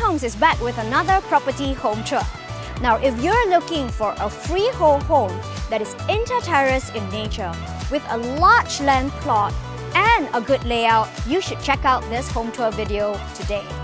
Yinhomes is back with another property home tour. Now, if you're looking for a freehold home that is inter-terrace in nature with a large land plot and a good layout, you should check out this home tour video today.